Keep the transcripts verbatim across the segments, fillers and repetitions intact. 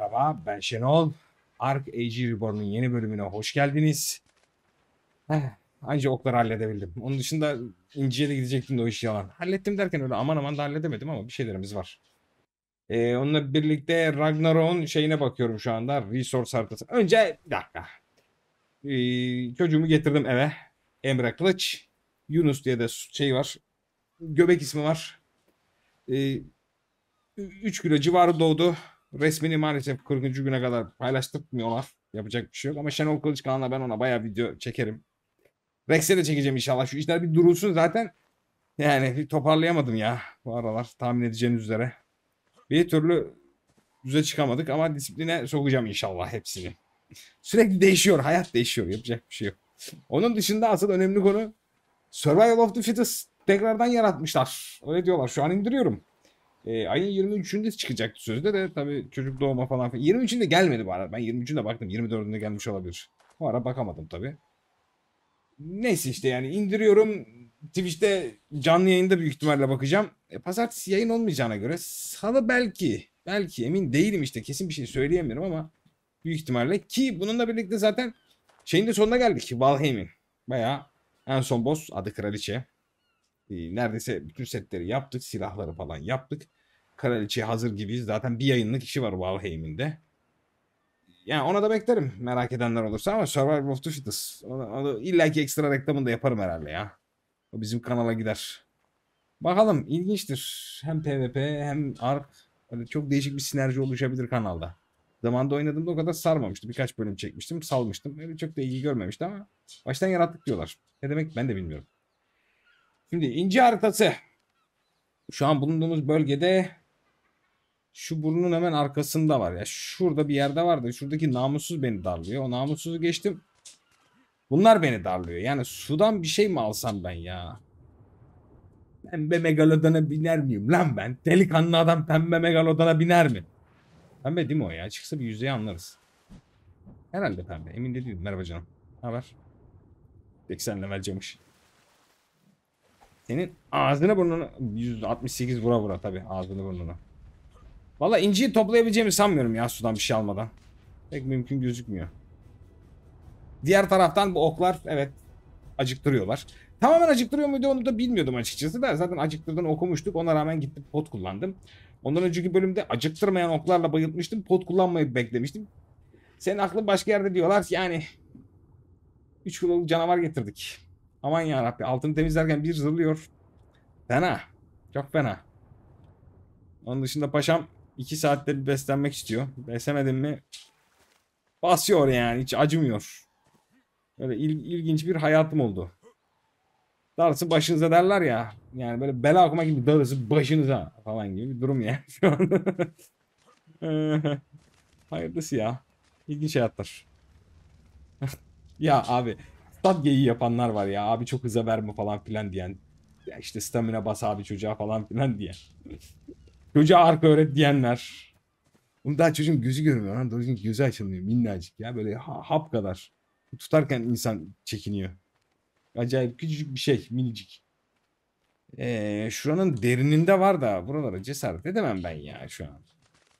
Merhaba, ben Şenol. Ark Age Reborn'un yeni bölümüne hoş geldiniz. Heh, anca okları halledebildim. Onun dışında İnci'ye de gidecektim de o iş yalan. Hallettim derken öyle aman aman da halledemedim ama bir şeylerimiz var. Ee, onunla birlikte Ragnarok'un şeyine bakıyorum şu anda. Resource haritası. Önce bir dakika. Ee, çocuğumu getirdim eve. Emre Kılıç. Yunus diye de şey var. Göbek ismi var. Ee, üç kilo civarı doğdu. Resmini maalesef kırkıncı güne kadar paylaştırmıyorlar. Yapacak bir şey yok ama Şenol Kılıç kanalına ben ona bayağı video çekerim. Rex'e de çekeceğim inşallah. Şu işler bir durulsun zaten. Yani bir toparlayamadım ya bu aralar tahmin edeceğiniz üzere. Bir türlü düze çıkamadık ama disipline sokacağım inşallah hepsini. Sürekli değişiyor. Hayat değişiyor. Yapacak bir şey yok. Onun dışında asıl önemli konu Survival of the Fittest tekrardan yaratmışlar. Öyle diyorlar. Şu an indiriyorum. E, ayın yirmi üçünde çıkacaktı sözde de tabii çocuk doğuma falan. yirmi üçünde gelmedi bu arada. Ben yirmi üçünde baktım. yirmi dördünde gelmiş olabilir. O ara bakamadım tabii. Neyse işte yani indiriyorum. Twitch'te canlı yayında büyük ihtimalle bakacağım. E, pazartesi yayın olmayacağına göre salı belki. Belki emin değilim işte. Kesin bir şey söyleyemiyorum ama büyük ihtimalle. Ki bununla birlikte zaten şeyin de sonuna geldik. Valheim'in. Bayağı en son boss adı Kraliçe. E, neredeyse bütün setleri yaptık. Silahları falan yaptık. Kraliçe hazır gibiyiz. Zaten bir yayınlık işi var Valheim'in de. Yani ona da beklerim merak edenler olursa ama Survivor of the Fittest. Onu, onu illaki ekstra reklamını da yaparım herhalde ya. O bizim kanala gider. Bakalım ilginçtir. Hem PvP hem Ark. Öyle çok değişik bir sinerji oluşabilir kanalda. Zamanında oynadığımda o kadar sarmamıştı. Birkaç bölüm çekmiştim, salmıştım. Öyle çok da ilgi görmemişti ama baştan yarattık diyorlar. Ne demek ben de bilmiyorum. Şimdi ince haritası. Şu an bulunduğumuz bölgede şu burnun hemen arkasında var ya. Şurada bir yerde vardı. Şuradaki namussuz beni darlıyor. O namussuzu geçtim. Bunlar beni darlıyor. Yani sudan bir şey mi alsam ben ya? Pembe megalodona biner miyim lan ben? Delikanlı adam pembe megalodona biner mi? Pembe değil mi o ya? Çıksa bir yüzeye anlarız. Herhalde pembe. Emin de değilim. Merhaba canım. Ne haber? seksen level camış. Senin ağzını burnunu yüz altmış sekiz vura vura tabii ağzını burnunu. Valla inciyi toplayabileceğimi sanmıyorum ya sudan bir şey almadan. Pek mümkün gözükmüyor. Diğer taraftan bu oklar evet acıktırıyorlar. Tamamen acıktırıyor muydu onu da bilmiyordum açıkçası da zaten acıktırdığını okumuştuk. Ona rağmen gittim pot kullandım. Ondan önceki bölümde acıktırmayan oklarla bayıltmıştım. Pot kullanmayı beklemiştim. Senin aklın başka yerde diyorlar ki yani üç kiloluk canavar getirdik. Aman yarabbi altını temizlerken bir zırlıyor. Fena. Çok fena. Onun dışında paşam iki saatte bir beslenmek istiyor. Beslemedim mi basıyor yani hiç acımıyor. Öyle il, ilginç bir hayatım oldu. Darısı başınıza derler ya. Yani böyle bela okuma gibi darısı başınıza falan gibi bir durum ya şu an. Hayırlısı ya. İlginç hayatlar. Ya abi stat geyiği yapanlar var ya. Abi çok hıza verme falan filan diyen. Ya işte stamina bas abi çocuğa falan filan diye. Çocuğa arka öğret diyenler. Bunu daha çocuğun gözü görmüyor lan. Çocuğun gözü açılmıyor minnacık ya. Böyle ha- hap kadar. Tutarken insan çekiniyor. Acayip küçücük bir şey minicik. Ee, şuranın derininde var da buralara cesaret edemem ben ya şu an.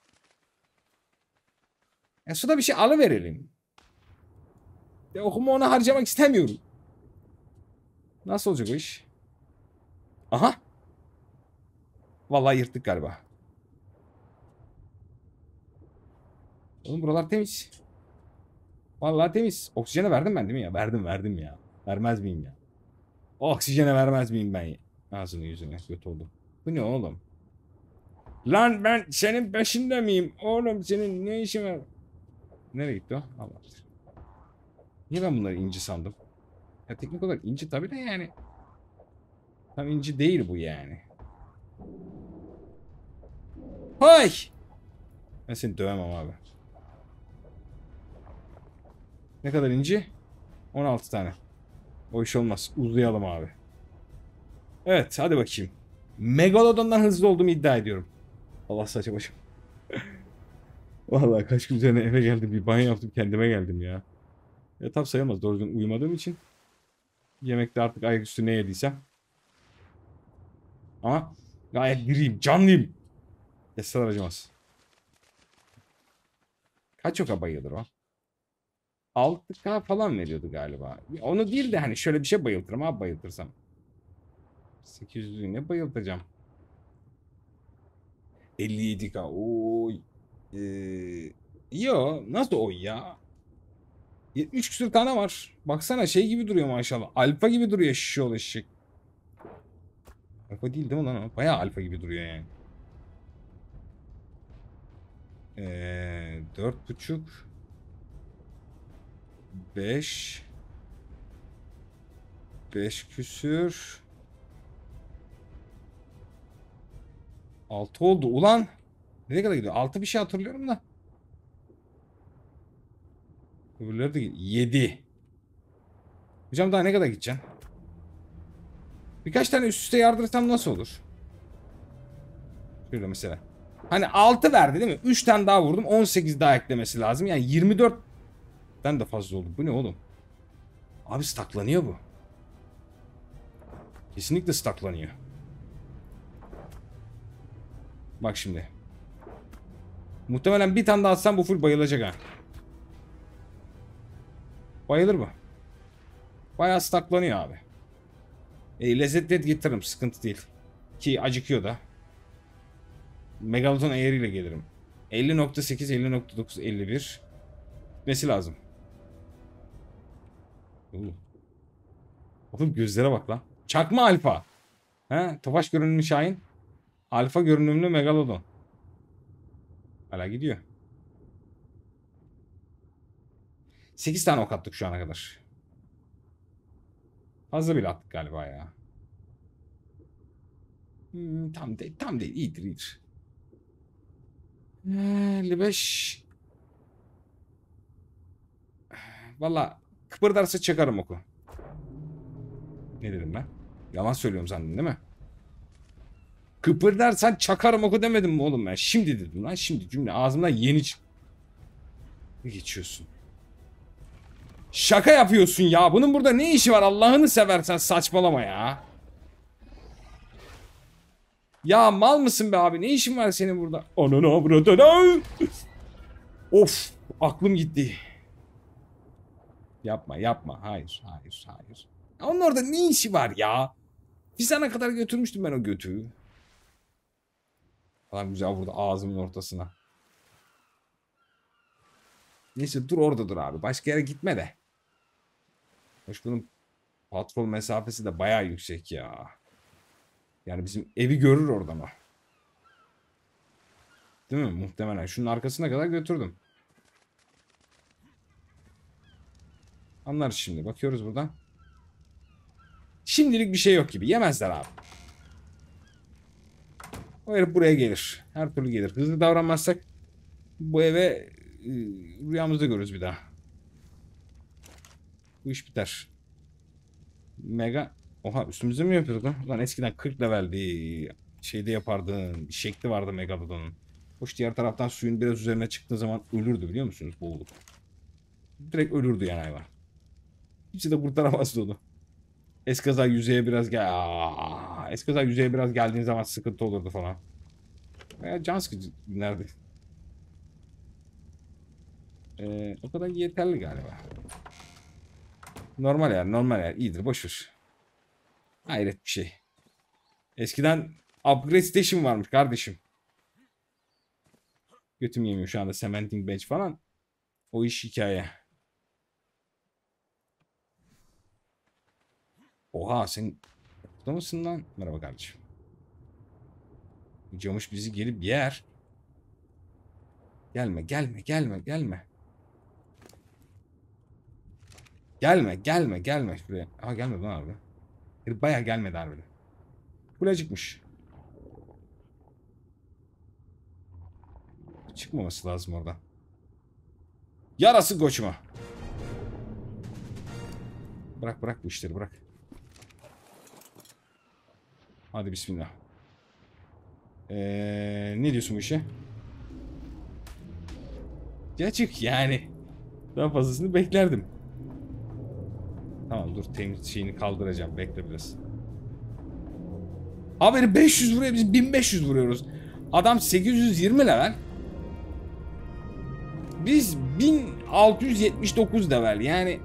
Ya suda bir şey alıverelim. Ya okuma onu harcamak istemiyorum. Nasıl olacak o iş? Aha. Vallahi yırttık galiba. Oğlum buralar temiz. Vallahi temiz. Oksijene verdim ben değil mi ya? Verdim verdim ya. Vermez miyim ya? Oksijene vermez miyim ben ya? Ağzını yüzüne kötü oldu. Bu ne oğlum? Lan ben senin peşinde miyim? Oğlum senin ne işin var? Nereye gitti o? Allah. Niye ben bunları inci sandım? Ya teknik olarak inci tabii de yani. Tam inci değil bu yani. Hay! Ben seni dövemem abi. Ne kadar inci? on altı tane. O iş olmaz. Uzayalım abi. Evet hadi bakayım. Megalodon'dan hızlı olduğumu iddia ediyorum. Allah saçma başım. Vallahi kaç gün üzerine eve geldim. Bir banyo yaptım kendime geldim ya. Ya tam sayılmaz doğru düzgün uyumadığım için. Yemekte artık ayaküstü ne yediysem. Ama gayet diriyim, canlıyım. Esrar acımaz. Kaç oka bayılır o? altı K falan veriyordu galiba. Onu değil de hani şöyle bir şey bayıltırım abi bayıltırsam. sekiz yüzü ne bayıltacağım? elli yedi K. Oy. Ee, yo nasıl oy ya? yetmiş küsur tane var. Baksana şey gibi duruyor maşallah. Alfa gibi duruyor şişoğlu eşek. Alfa değil değil mi lan o? Bayağı alfa gibi duruyor yani. Ee, dört buçuk. beş. beş küsür. altı oldu ulan. Nereye kadar gidiyor? altı bir şey hatırlıyorum da. Öbürleri de yedi. Hocam daha ne kadar gideceksin? Birkaç tane üst üste yardırsam nasıl olur? Şöyle mesela. Hani altı verdi değil mi? üç tane daha vurdum. on sekiz daha eklemesi lazım. Yani yirmi dörtten de fazla oldu. Bu ne oğlum? Abi staklanıyor bu. Kesinlikle staklanıyor. Bak şimdi. Muhtemelen bir tane daha atsam bu full bayılacak ha. Bayılır mı? Bayağı staklanıyor abi. E, lezzetli getiririm. Sıkıntı değil. Ki acıkıyor da. Megalodon eğeriyle gelirim. elli nokta sekiz, elli nokta dokuz, elli bir. Nesi lazım? Oğlum. Oğlum gözlere bak lan. Çakma alfa. He? Tofaş görünümlü Şahin. Alfa görünümlü Megalodon. Hala gidiyor. sekiz tane ok attık şu ana kadar. Fazla bile attık galiba ya. Hmm, tam değil, tam değil. İyidir, iyidir. elli beş. Valla kıpırdarsa çakarım oku. Ne dedim ben? Yalan söylüyorum zannedin değil mi? Kıpırdarsan çakarım oku demedim mi oğlum ben? Şimdi dedim lan. Şimdi cümle ağzımdan yeni çık. Geçiyorsun. Şaka yapıyorsun ya. Bunun burada ne işi var Allah'ını seversen saçmalama ya. Ya mal mısın be abi? Ne işin var senin burada? Ananı avradına. Of. Aklım gitti. Yapma yapma. Hayır hayır hayır. Onun orada ne işi var ya? Bir sana kadar götürmüştüm ben o götü. Falan güzel burada ağzımın ortasına. Neyse dur orada dur abi. Başka yere gitme de. Hoş bunun patrol mesafesi de bayağı yüksek ya. Yani bizim evi görür oradan o. Değil mi? Muhtemelen. Şunun arkasına kadar götürdüm. Anlar şimdi. Bakıyoruz buradan. Şimdilik bir şey yok gibi. Yemezler abi. O herif buraya gelir. Her türlü gelir. Hızlı davranmazsak bu eve e, rüyamızda görürüz bir daha. Bu iş biter. Mega. Oha üstümüzde mi yapıyorduk lan? Ulan eskiden kırk leveldi. Şeyde yapardın. Şekli vardı Megalodon'un. Hoş diğer taraftan suyun biraz üzerine çıktığı zaman ölürdü biliyor musunuz? Boğulup. Direkt ölürdü yani hayvan. Hiç de kurtaramazdı onu. Eskaza yüzeye biraz gel. Aa, eskaza yüzeye biraz geldiğin zaman sıkıntı olurdu falan. Veya can sıkıcı günlerdi. Ee, o kadar yeterli galiba. Normal yani normal yani iyidir boşver. Hayret bir şey. Eskiden upgrade station varmış kardeşim. Götüm yemiyor şu anda cementing bench falan. O iş hikaye. Oha sen burada mısın lan? Merhaba kardeşim. Camış bizi gelip yer. Gelme gelme gelme gelme. Gelme gelme gelme şuraya. Aha gelmedi lan abi. Bayağı gelmedi harbiden. Kulacıkmış. Çıkmaması lazım oradan. Yarası koçuma. Bırak bırak bu işleri bırak. Hadi bismillah. Ee, ne diyorsun bu işe? Gerçek yani. Daha fazlasını beklerdim. Tamam dur temiz şeyini kaldıracağım. Bekle biraz. Abi beş yüz vuruyor biz bin beş yüz vuruyoruz. Adam sekiz yüz yirmi level. Biz bin altı yüz yetmiş dokuz level yani.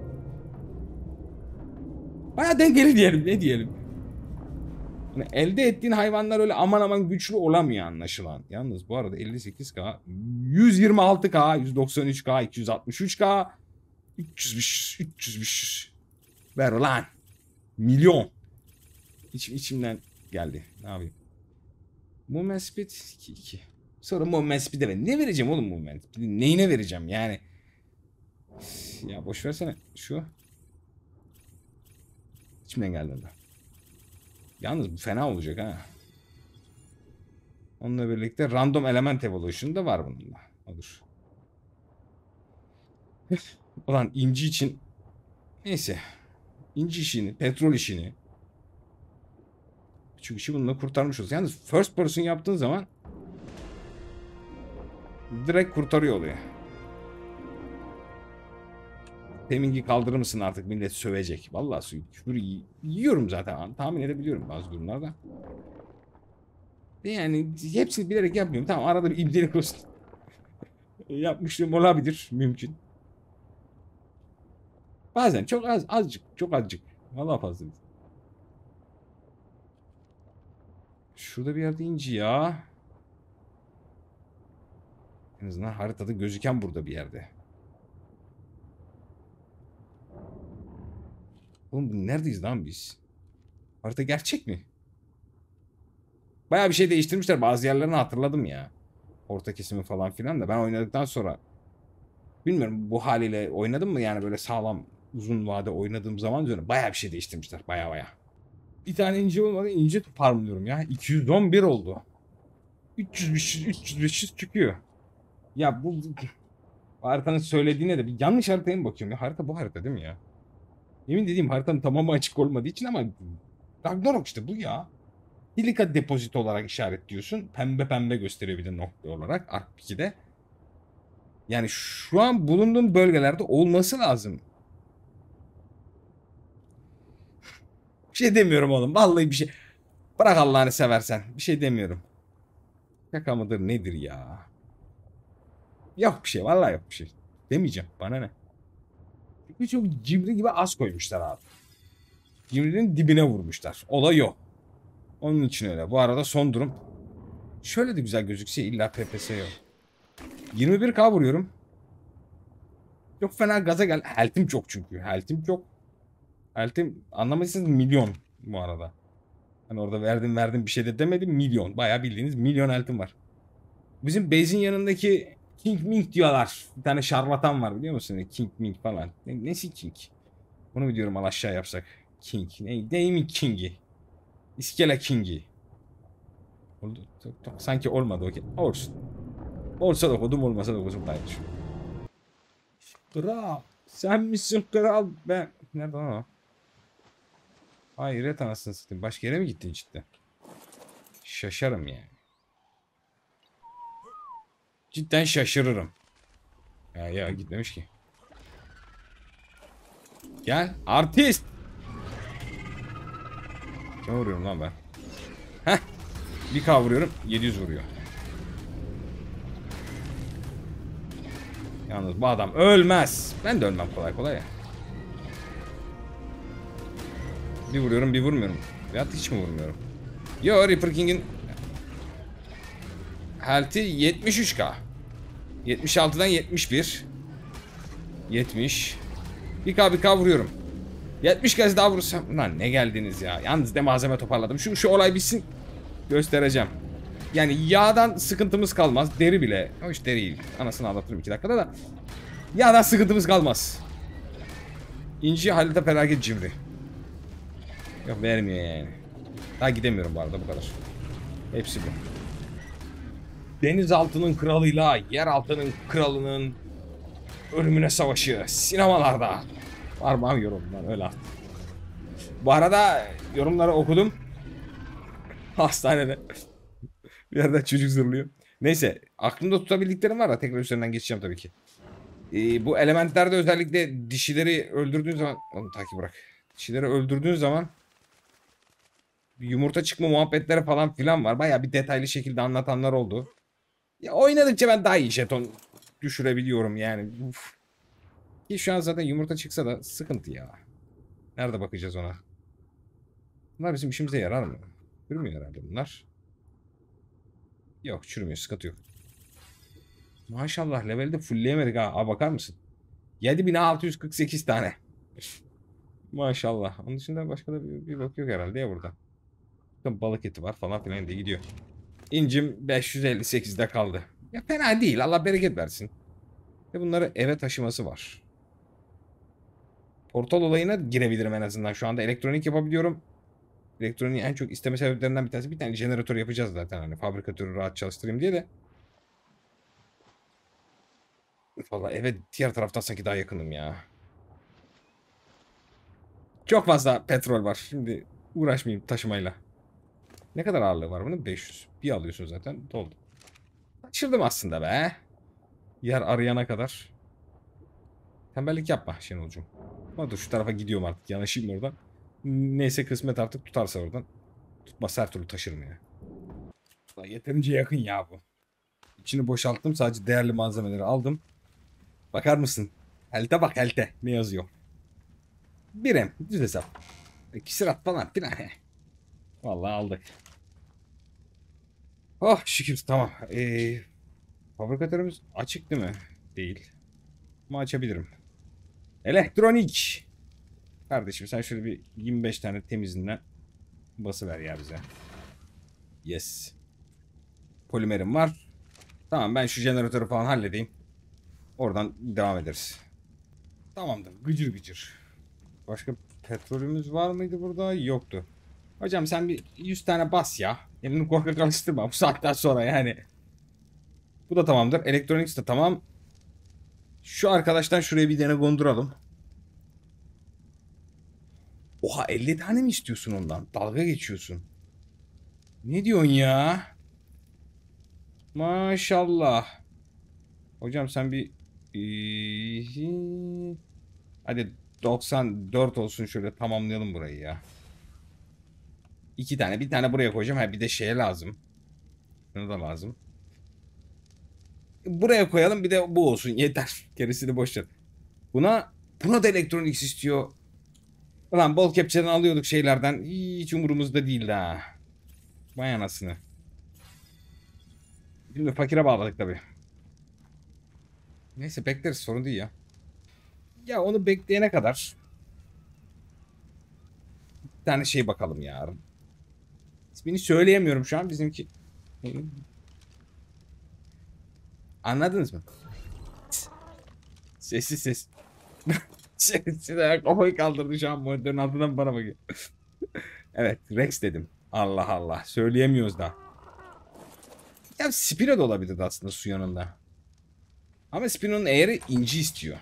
Bayağı dengeli diyelim, ne diyelim. Yani elde ettiğin hayvanlar öyle aman aman güçlü olamıyor anlaşılan. Yalnız bu arada elli sekiz K, yüz yirmi altı K, yüz doksan üç K, iki yüz altmış üç K, üç yüz, üç yüz. Ver ulan. Milyon. İç, içimden geldi. Ne yapayım? Movement speed iki iki. Sonra movement speed'e ver. Ne vereceğim oğlum movement speed'i? Neyine vereceğim yani? Ya boş versene şu. İçimden geldi orada. Yalnız bu fena olacak ha. Onunla birlikte random element evolution da var bununla. Olur. Ulan inci için neyse. İnci işini, petrol işini. Çünkü işi bununla kurtarmış olsun. Yalnız first person yaptığın zaman direkt kurtarıyor oluyor. Temingi kaldırır mısın artık, millet sövecek. Vallahi suyu küfür yiyorum zaten. Tahmin edebiliyorum bazı durumlarda. Yani hepsini bilerek yapmıyorum. Tamam, arada bir ibnelik olsun. Yapmışlığım olabilir. Mümkün. Bazen çok az, azıcık. Çok azıcık. Vallahi fazla. Şurada bir yerde inci ya. En azından haritada gözüken burada bir yerde. Oğlum neredeyiz lan biz? Harita gerçek mi? Bayağı bir şey değiştirmişler. Bazı yerlerini hatırladım ya. Orta kesimi falan filan da ben oynadıktan sonra bilmiyorum bu haliyle oynadım mı yani böyle sağlam uzun vade oynadığım zaman diyorum bayağı bir şey değiştirmişler. Bayağı bayağı. Bir tane ince olmadı, ince toparlıyorum ya. iki yüz on bir oldu. üç yüz beş yüz üç yüz beş yüz çıkıyor. Ya bu, bu haritanın söylediğine de bir yanlış haritaya mı bakıyorum ya? Harita bu harita değil mi ya? Emin dediğim haritanın tamamı açık olmadığı için ama Ragnarok işte bu ya. Silika depozito olarak işaretliyorsun. Pembe pembe gösteriyor bir de nokta olarak Ark ikide. Yani şu an bulunduğum bölgelerde olması lazım. Bir şey demiyorum oğlum. Vallahi bir şey. Bırak Allah'ını seversen. Bir şey demiyorum. Şaka mıdır nedir ya? Yok bir şey. Vallahi yok bir şey. Demeyeceğim. Bana ne? Çünkü çok cimri gibi az koymuşlar abi. Cimrinin dibine vurmuşlar. Olay yok. Onun için öyle. Bu arada son durum. Şöyle de güzel gözükse illa P P S yok. yirmi bir K vuruyorum. Çok fena gaza gel. Health'im çok çünkü. Health'im çok. Health'im anlamışsınız milyon bu arada. Hani orada verdim verdim bir şey de demedim. Milyon. Bayağı bildiğiniz milyon health'im var. Bizim base'in yanındaki King Ming diyorlar. Bir tane şarlatan var biliyor musun? King Ming falan. Ne, nesi King? Bunu mu diyorum al aşağı yapsak? King. Ne, neyimin King'i? İskele King'i. Oldu. Sanki olmadı. Okay. Olsun. Olsa da kodum olmasa da kodum kardeşim. Kral. Sen misin kral? Ben. Nerede lan o? Hayret anasını satayım. Başka yere mi gittin cidden? Şaşarım yani. Cidden şaşırırım. Ya ya gitmemiş ki. Gel. Artist. Kime vuruyorum lan ben? Heh. Bir K vuruyorum. yedi yüz vuruyor. Yalnız bu adam ölmez. Ben de ölmem kolay kolay ya. Bir vuruyorum bir vurmuyorum. Veyahut hiç mi vurmuyorum? Yo, Reaper King'in health'i yetmiş üç K. yetmiş altıdan yetmiş bir. yetmiş. bir K bir K vuruyorum. yetmiş kez daha vurursam. Lan ne geldiniz ya. Yalnız ne malzeme toparladım. Şu, şu olay bitsin. Göstereceğim. Yani yağdan sıkıntımız kalmaz. Deri bile. Hoş deri değil. Anasını anlatırım iki dakikada da. Yağdan sıkıntımız kalmaz. İnci Halil'de felaket cimri. Yok vermiyor yani. Daha gidemiyorum bu arada bu kadar. Hepsi bu. Denizaltının kralıyla yeraltının kralının ölümüne savaşı sinemalarda. Parmağım yorumlar öyle artık. Bu arada yorumları okudum. Hastanede. Bir yerden çocuk zırlıyor. Neyse aklımda tutabildiklerim var da tekrar üzerinden geçeceğim tabii ki. Ee, bu elementlerde özellikle dişileri öldürdüğün zaman... Onu takip bırak. Dişileri öldürdüğün zaman bir yumurta çıkma muhabbetleri falan filan var. Bayağı bir detaylı şekilde anlatanlar oldu. Ya oynadıkça ben daha iyi jeton düşürebiliyorum yani. Uf. Ki şu an zaten yumurta çıksa da sıkıntı ya. Nerede bakacağız ona? Bunlar bizim işimize yarar mı? Çürümüyor herhalde bunlar. Yok çürümüyor, sıkıntı yok. Maşallah leveli de fullleyemedik ha. Aa, bakar mısın? yedi bin altı yüz kırk sekiz tane. Maşallah. Onun dışında başka da bir, bir bak yok herhalde ya burada. Balık eti var falan filan diye gidiyor. İncim beş yüz elli sekizde kaldı. Ya fena değil. Allah bereket versin. Ve bunları eve taşıması var. Portal olayına girebilirim en azından. Şu anda elektronik yapabiliyorum. Elektroniği en çok isteme sebeplerinden bir tanesi. Bir tane jeneratör yapacağız zaten. Hani fabrikatörü rahat çalıştırayım diye de. Valla eve diğer taraftan sanki daha yakınım ya. Çok fazla petrol var. Şimdi uğraşmayayım taşımayla. Ne kadar ağırlığı var bunun? beş yüz. Bir alıyorsun zaten. Doldu. Kaçırdım aslında be. Yer arayana kadar. Tembellik yapma Şenolcuğum. Ama dur şu tarafa gidiyorum artık. Yanaşayım oradan. Neyse kısmet artık tutarsa oradan. Tutmazsa her türlü taşırım ya. Ulan yeterince yakın ya bu. İçini boşalttım. Sadece değerli malzemeleri aldım. Bakar mısın? Helte bak helte. Ne yazıyor? Birem. Düz hesap. E, kisirat falan filan. Vallahi aldık. Oh şükür tamam. Ee, fabrikatörümüz açık değil mi? Değil. Ama açabilirim. Elektronik. Kardeşim sen şöyle bir yirmi beş tane temizinden basıver ya bize. Yes. Polimerim var. Tamam ben şu jeneratörü falan halledeyim. Oradan devam ederiz. Tamamdır. Gıcır gıcır. Başka petrolümüz var mıydı burada? Yoktu. Hocam sen bir yüz tane bas ya. Elini korkak alıştırma bu saatten sonra yani. Bu da tamamdır. Elektronik de tamam. Şu arkadaştan şuraya bir tane konduralım. Oha elli tane mi istiyorsun ondan? Dalga geçiyorsun. Ne diyorsun ya? Maşallah. Hocam sen bir... Ee, hadi doksan dört olsun şöyle tamamlayalım burayı ya. İki tane. Bir tane buraya koyacağım. Ha bir de şeye lazım. Şunu da lazım. Buraya koyalım bir de bu olsun. Yeter. Gerisini boş ver. Buna, buna da elektronik istiyor. Ulan bol kepçeden alıyorduk şeylerden. Hiç umurumuzda değil ha. Vay anasını. Şimdi fakire bağladık tabii. Neyse bekleriz sorun değil ya. Ya onu bekleyene kadar bir tane şey bakalım ya. İsmini söyleyemiyorum şu an bizimki. Anladınız mı? Sessiz ses. Sessiz kafayı kaldırdı şu an monitörün altından bana bakıyor. Evet Rex dedim. Allah Allah söyleyemiyoruz da. Ya Spino da olabilirdi aslında su yanında. Ama Spino'nun eğri inci istiyor.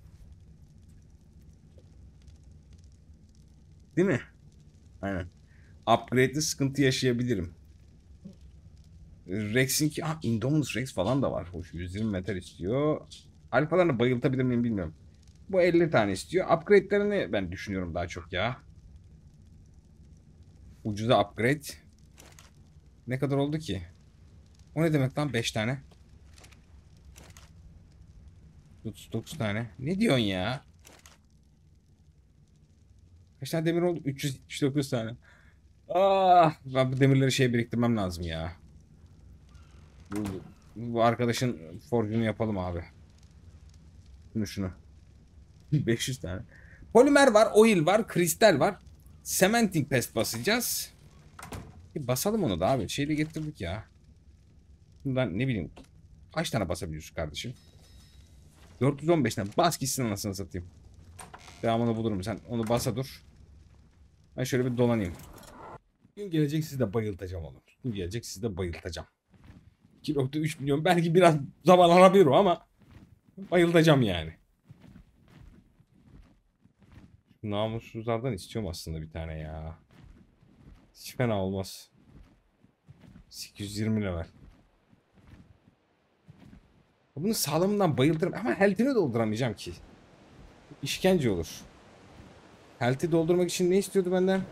Değil mi? Aynen. Upgrade'de sıkıntı yaşayabilirim. Rex'inki... Ah Indominus Rex falan da var. Hoş yüz yirmi metal istiyor. Alfalarını bayıltabilir miyim bilmiyorum. Bu elli tane istiyor. Upgrade'lerini ben düşünüyorum daha çok ya. Ucuza upgrade. Ne kadar oldu ki? O ne demek lan beş tane? otuz dokuz tane. Ne diyorsun ya? Kaç tane demir oldu? üç yüz yetmiş dokuz tane. Ah, ben bu demirleri şey biriktirmem lazım ya. Bu, bu arkadaşın forjunu yapalım abi. Şunu şunu. beş yüz tane. Polimer var, oil var, kristal var. Cementing pest basacağız. Bir basalım onu da abi. Şeyle getirdik ya. Bundan ne bileyim. Kaç tane basabiliyorsun kardeşim? dört yüz on beş tane. Bas gitsin anasını satayım. Devamını bulurum. Sen onu basa dur. Ben şöyle bir dolanayım. Gün gelecek sizi de bayıltacağım oğlum. Gün gelecek sizi de bayıltacağım. iki nokta üç milyon belki biraz zaman alabilir o ama bayıltacağım yani. Namussuzlardan istiyorum aslında bir tane ya. Hiç fena olmaz. sekiz yüz yirmi level. Bunu sağlamından bayıltırım ama health'ini dolduramayacağım ki. İşkence olur. Health'i doldurmak için ne istiyordu benden?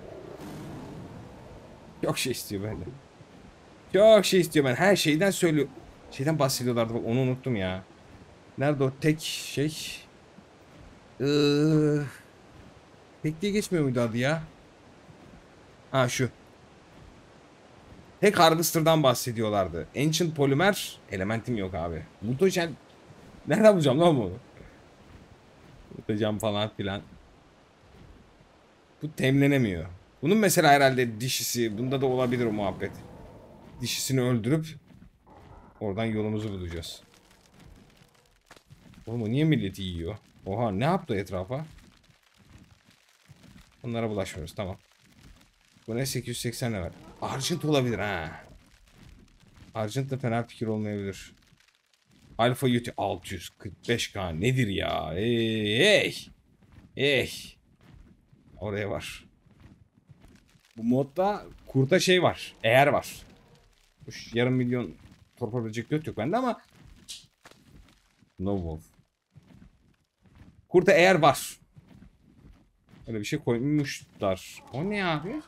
Çok şey istiyor benden. Çok şey istiyor ben. Her şeyden söylüyor. Şeyden bahsediyorlardı bak onu unuttum ya. Nerede o tek şey? Ee, tek diye geçmiyor muydu adı ya? Ha şu. Tek Harvester'dan bahsediyorlardı. Ancient Polymer. Elementim yok abi. Mutagen. Nereden bulacağım lan bunu? Mutagen falan filan. Bu temlenemiyor. Bunun mesela herhalde dişisi. Bunda da olabilir o muhabbet. Dişisini öldürüp oradan yolumuzu bulacağız. Oğlum o niye milleti yiyor? Oha ne yaptı etrafa? Onlara bulaşmıyoruz tamam. Bu ne sekiz yüz seksen ne var? Argent olabilir ha. Argent da fena fikir olmayabilir. Alpha Yeti altı yüz kırk beş K nedir ya? Hey, hey. Hey. Oraya var. Bu modda kurta şey var. Eğer var. Kuş yarım milyon torpabilecek göt yok bende ama no wolf. Kurta eğer var. Öyle bir şey koymuşlar. O ne abi?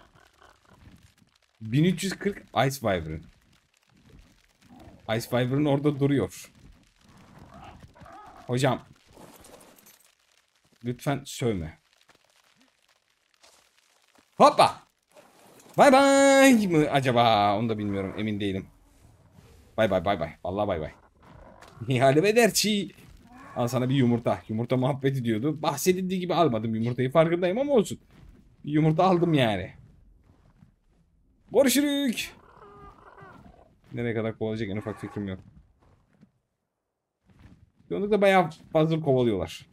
bin üç yüz kırk Ice Wyvern. Ice Wyvern orada duruyor. Hocam. Lütfen sövme. Hoppa. Bay bay mı acaba? Onu da bilmiyorum. Emin değilim. Bay bay bay bay. Vallahi bay bay. Nihale Bederçi. Al sana bir yumurta. Yumurta muhabbeti diyordu. Bahsedildiği gibi almadım yumurtayı. Farkındayım ama olsun. Bir yumurta aldım yani. Görüşürük. Nereye kadar kovalayacak en ufak fikrim yok. Yoğunlukla bayağı fazla kovalıyorlar.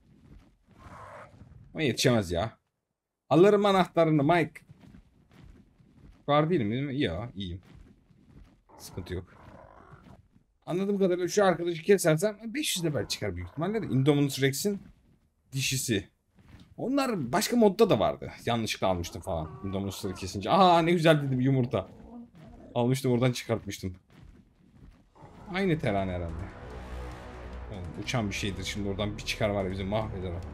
Ama yetişemez ya. Alırım anahtarını Mike. Var değilim değil mi? İyi ya iyiyim. Sıkıntı yok. Anladığım kadarıyla şu arkadaşı kesersem beş yüz level çıkar büyük ihtimalle de. Indominus Rex'in dişisi. Onlar başka modda da vardı. Yanlışlıkla almıştım falan. Indominus'ları kesince. Aa ne güzel dedim yumurta. Almıştım oradan çıkartmıştım. Aynı terane herhalde. Oğlum, uçan bir şeydir şimdi oradan bir çıkar var ya bizi mahveder o.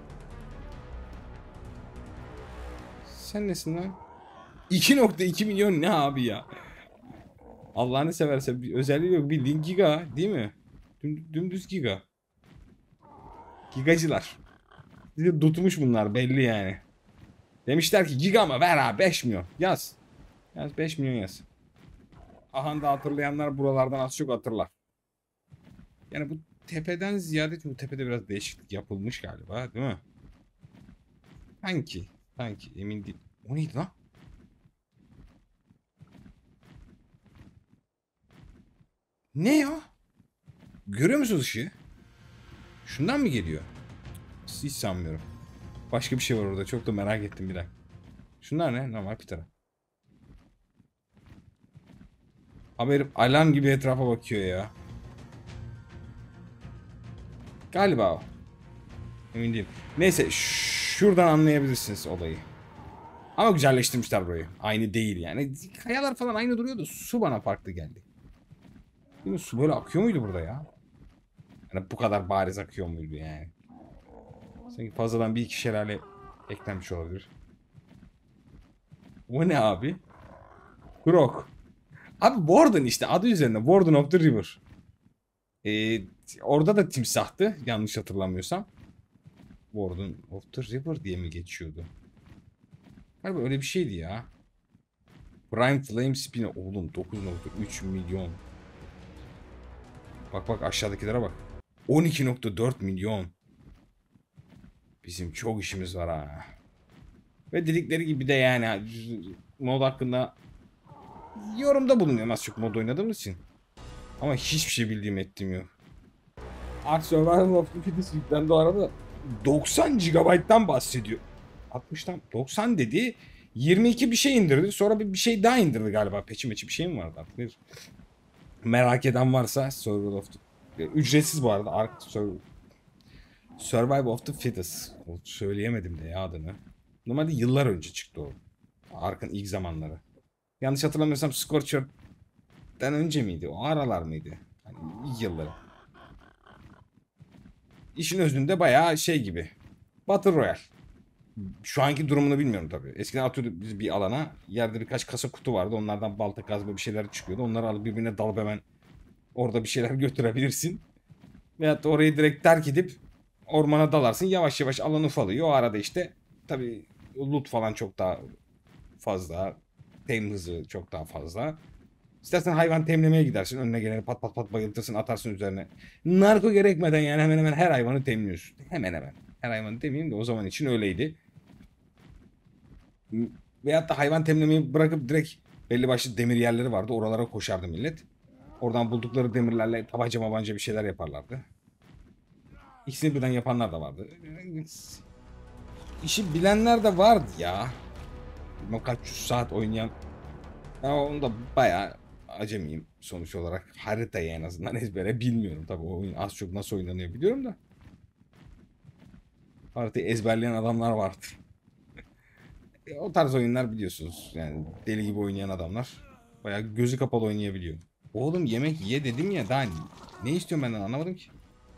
Sen nesin lan? iki nokta iki milyon ne abi ya? Allah'ını seversen bir özelliği yok. Bildiğin giga değil mi? Düm, dümdüz giga. Gigacılar. Bizi tutmuş bunlar belli yani. Demişler ki giga mı ver ha beş milyon. Yaz. Yaz beş milyon yaz. Aha da hatırlayanlar buralardan az çok hatırlar. Yani bu tepeden ziyade bu tepede biraz değişiklik yapılmış galiba değil mi? Sanki. Sanki emin değil. O neydi lan? Ne ya? Görüyor musunuz ışığı? Şundan mı geliyor? Hiç sanmıyorum. Başka bir şey var orada. Çok da merak ettim bir dakika. Şunlar ne? Normal pitara. Haberim alarm gibi etrafa bakıyor ya. Galiba o. Emin değilim. Neyse şuradan anlayabilirsiniz olayı. Ama güzelleştirmişler burayı. Aynı değil yani. Kayalar falan aynı duruyordu. Su bana farklı geldi. Değil mi? Su böyle akıyor muydu burada ya? Yani bu kadar bariz akıyor muydu yani? Sanki fazladan bir iki şelale eklenmiş olabilir. Bu ne abi? Grok. Abi Warden işte adı üzerine. Warden of the River. Ee, orada da timsahtı. Yanlış hatırlamıyorsam. Warden of the River diye mi geçiyordu? Galiba öyle bir şeydi ya. Prime Flame Spin'i. Oğlum dokuz nokta üç milyon. Bak bak aşağıdakilere bak. on iki nokta dört milyon. Bizim çok işimiz var ha. Ve dedikleri gibi de yani mod hakkında yorumda bulunuyorum az çok mod oynadığım için. Ama hiçbir şey bildiğim ettiğim yok. Ark Survival of the Fittest yüklendi o arada. doksan gigabayttan bahsediyor. altmıştan doksan dedi. yirmi iki bir şey indirdi. Sonra bir, bir şey daha indirdi galiba. Peçi meçi bir şey mi vardı artık? Bir merak eden varsa Survival of the... Ücretsiz bu arada. Ark Survival Survival of the Fittest. Söyleyemedim de ya adını. Normalde yıllar önce çıktı o. Ark'ın ilk zamanları. Yanlış hatırlamıyorsam Scorcher'den önce miydi? O aralar mıydı? Hani ilk yılları. İşin özünde bayağı şey gibi. Battle Royale. Şu anki durumunu bilmiyorum tabii. Eskiden atıyorduk biz bir alana. Yerde birkaç kasa kutu vardı. Onlardan balta kazma bir şeyler çıkıyordu. Onları alıp birbirine dalıp hemen orada bir şeyler götürebilirsin. Veyahut da orayı direkt terk edip ormana dalarsın. Yavaş yavaş alan ufalıyor. O arada işte tabii loot falan çok daha fazla. Tem hızı çok daha fazla. İstersen hayvan temlemeye gidersin. Önüne geleni pat pat pat bayıltırsın, atarsın üzerine. Narko gerekmeden yani hemen hemen her hayvanı temliyorsun. Hemen hemen. Her hayvanı demeyeyim de o zaman için öyleydi. Veyahut da hayvan temlemeyi bırakıp direkt belli başlı demir yerleri vardı. Oralara koşardı millet. Oradan buldukları demirlerle tabanca mabanca bir şeyler yaparlardı. İkisini birden yapanlar da vardı. İşi bilenler de vardı ya. Bilmem kaç yüz saat oynayan. Ama onu da bayağı acemiyim sonuç olarak. Haritayı en azından ezbere bilmiyorum. Tabii o oyun az çok nasıl oynanıyor biliyorum da. Haritayı ezberleyen adamlar vardı. E, o tarz oyunlar biliyorsunuz. Yani deli gibi oynayan adamlar. Bayağı gözü kapalı oynayabiliyor. Oğlum yemek ye dedim ya, daha ne istiyorum benden anlamadım ki.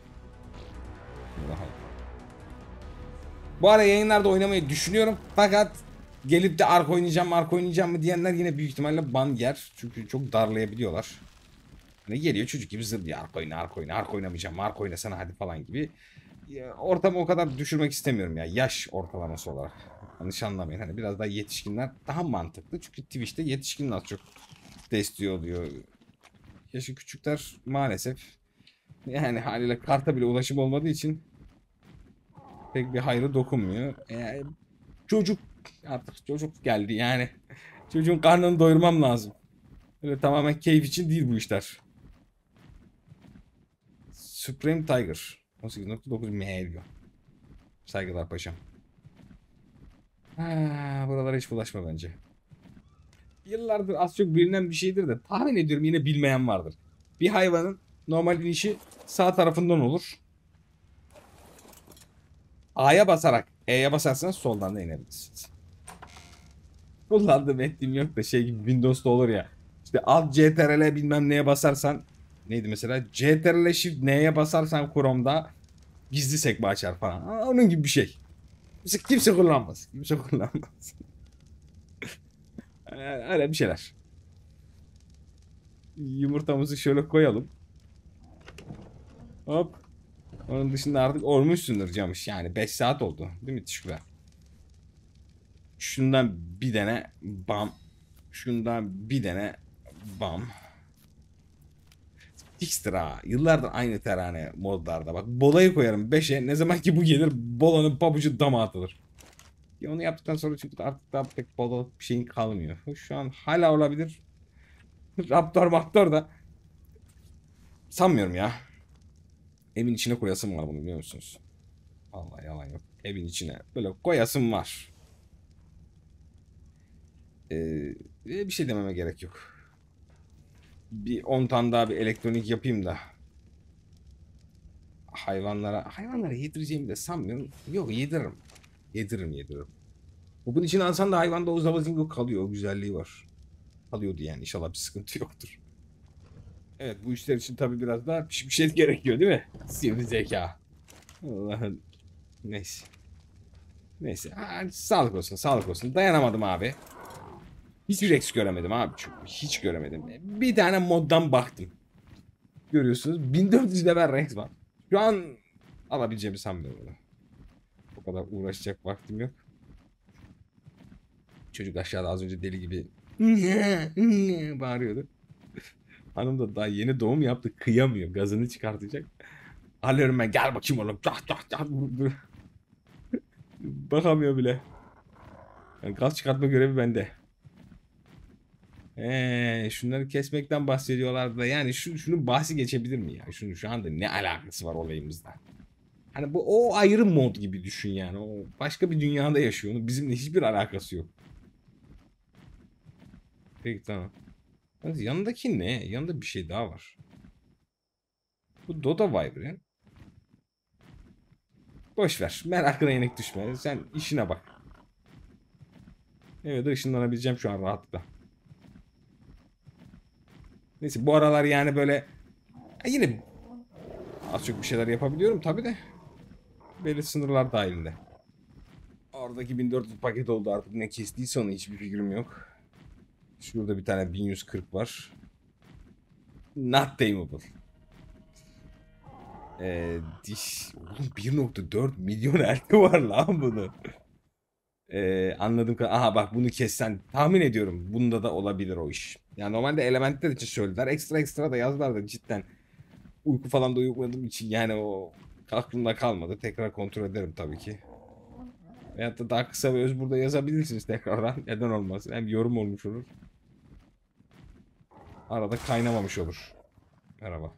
Bu ara yayınlarda oynamayı düşünüyorum. Fakat gelip de Ark oynayacağım, Ark oynayacağım mı diyenler yine büyük ihtimalle ban yer. Çünkü çok darlayabiliyorlar. Hani geliyor çocuk gibi zır Ark oyna, Ark oyna, Ark oynamayacağım, Ark oynasana hadi falan gibi. Ya, ortamı o kadar düşürmek istemiyorum ya, yaş ortalaması olarak. Yanlış anlamayın, hani biraz daha yetişkinler daha mantıklı. Çünkü Twitch'te yetişkin az çok desteği oluyor. Yaşı küçükler maalesef yani haliyle karta bile ulaşım olmadığı için pek bir hayrı dokunmuyor. E, çocuk artık çocuk geldi yani. Çocuğun karnını doyurmam lazım. Öyle tamamen keyif için değil bu işler. Supreme Tiger. on sekiz nokta dokuz M diyor. Saygılar paşam. Ha, buralara hiç bulaşma bence. Yıllardır az çok bilinen bir şeydir de tahmin ediyorum yine bilmeyen vardır. Bir hayvanın normal inişi sağ tarafından olur. A'ya basarak E'ye basarsanız soldan da inebilirsiniz. Kullandığım ettiğim yok da şey gibi Windows'ta olur ya. İşte alt C T R L bilmem neye basarsan neydi mesela? C T R L Shift N'ye basarsan Chrome'da gizli sekme açar falan. Onun gibi bir şey. Kimse, kimse kullanmaz. Kimse kullanmaz. Öyle bir şeyler. Yumurtamızı şöyle koyalım. Hop. Onun dışında artık olmuşsundur camış. Yani beş saat oldu. Değil mi Tişkula? Şundan bir tane bam. Şundan bir tane bam. Fixtir ha. Yıllardır aynı terane modlarda. Bak bolayı koyarım beşe. Ne zaman ki bu gelir bolanın pabucu dama atılır. Ya onu yaptıktan sonra çünkü artık daha pek bolalık bir şeyin kalmıyor. Şu an hala olabilir. Raptor Raptor da sanmıyorum ya. Evin içine koyasım var bunu biliyor musunuz? Vallahi yalan yok. Evin içine böyle koyasım var. Ee, bir şey dememe gerek yok. Bir on tane daha bir elektronik yapayım da hayvanlara hayvanlara yedireceğimi de sanmıyorum. Yok yediririm. Yediririm yediririm. Bugün için alsan da hayvanda o zavazingo kalıyor. O güzelliği var. Kalıyordu yani. İnşallah bir sıkıntı yoktur. Evet bu işler için tabii biraz daha bir şey gerekiyor değil mi? Sivri zeka. Allah'ın. Neyse. Neyse. Ha, sağlık olsun sağlık olsun. Dayanamadım abi. Hiç Rex göremedim abi çünkü. Hiç göremedim. Bir tane moddan baktım. Görüyorsunuz. bin dört yüz level Rex var. Şu an alabileceğimi sanmıyorum onu. O kadar uğraşacak vaktim yok. Çocuk aşağıda az önce deli gibi bağırıyordu. Hanım da daha yeni doğum yaptı. Kıyamıyor. Gazını çıkartacak. Alıyorum ben. Gel bakayım oğlum. Cah cah cah. Bakamıyor bile. Yani gaz çıkartma görevi bende. Eee şunları kesmekten bahsediyorlar da yani şu, şunun bahsi geçebilir mi ya? Şunun şu anda ne alakası var olayımızda? Hani bu o ayrı mod gibi düşün yani. O başka bir dünyada yaşıyor. Onun bizimle hiçbir alakası yok. Peki tamam. Yanındaki ne? Yanında bir şey daha var. Bu Doda Viper. Boş ver. Merakına yenik düşme. Sen işine bak. Evet ışınlanabileceğim şu an rahatlıkla. Neyse bu aralar yani böyle ya yine az çok bir şeyler yapabiliyorum tabi de. Belli sınırlar dahilinde. Oradaki bin dört yüz paket oldu artık ne kestiyse onu hiçbir fikrim yok. Şurada bir tane bin yüz kırk var. Not tameable. Ee, diş... Oğlum bir nokta dört milyon elti var lan bunu. Ee, anladım. Aha bak bunu kessen tahmin ediyorum. Bunda da olabilir o iş. Yani normalde elementler için söylediler. Ekstra ekstra da yazdılar da cidden. Uyku falan da uyumadığım için yani o aklımda kalmadı. Tekrar kontrol ederim tabii ki. Veyahut da daha kısa ve öz burada yazabilirsiniz tekrardan. Neden olmaz? Hem yorum olmuş olur. Arada kaynamamış olur. Merhaba.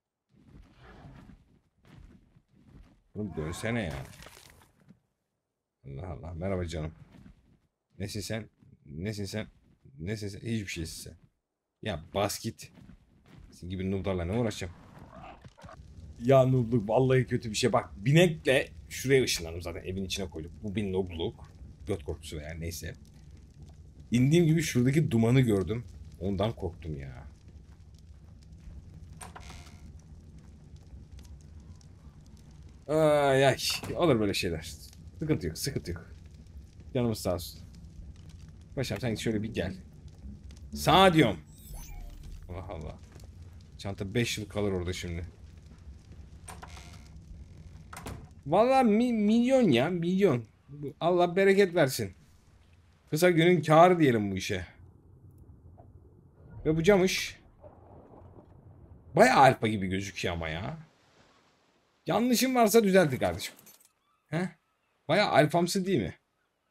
Oğlum dönsene ya. Allah Allah. Merhaba canım. Nesin sen? Nesin sen? Nesin sen? Hiçbir şeysin sen. Ya bas git. Sizin gibi nooblarla ne uğraşacağım? Ya noobluk vallahi kötü bir şey. Bak binekle şuraya ışınlandım zaten. Evin içine koyduk. Bu bir noobluk. Göt korkusu veya neyse. İndiğim gibi şuradaki dumanı gördüm. Ondan korktum ya. Ay ay. Olur böyle şeyler. Sıkıntı yok. Sıkıntı yok. Canımız sağ olsun. Paşam sen şöyle bir gel. Sağa diyorum. Allah Allah. Çanta beş yıl kalır orada şimdi. Vallahi mi, milyon ya milyon. Allah bereket versin. Kısa günün kârı diyelim bu işe. Ve bu camış bayağı alfa gibi gözüküyor ama ya. Yanlışım varsa düzeltti kardeşim. He? Bayağı alfamsı değil mi?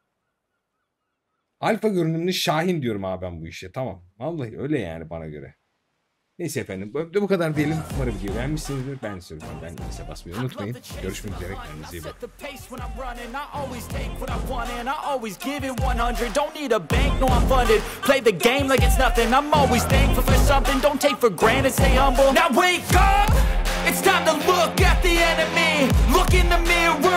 Alfa görünümlü Şahin diyorum abi ben bu işe. Tamam. Vallahi öyle yani bana göre. Neyse efendim. Bu bu kadar diyelim. Umarım videoyu beğenmişsinizdir. Ben istiyorum. Ben iyiyse basmayı unutmayın. Görüşmek üzere. Kendinize iyi bakın. Play the game like it's nothing. I'm always thankful for something. Don't take for granted. Stay humble. Now wake up. It's time to look at the enemy. Look in the mirror.